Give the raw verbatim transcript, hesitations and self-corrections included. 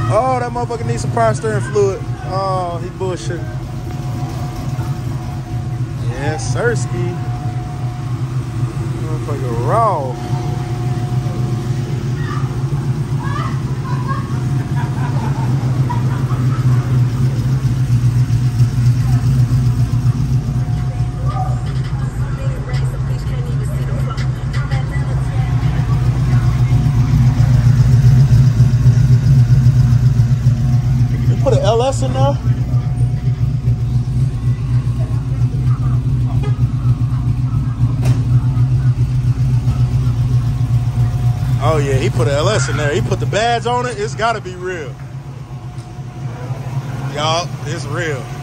Oh, that motherfucker needs some power steering fluid. Oh, he bullshit. Yes, sirski. Motherfucker raw. Put an L S in there. Oh yeah, he put an L S in there. He put the badge on it. It's gotta be real. Y'all, it's real.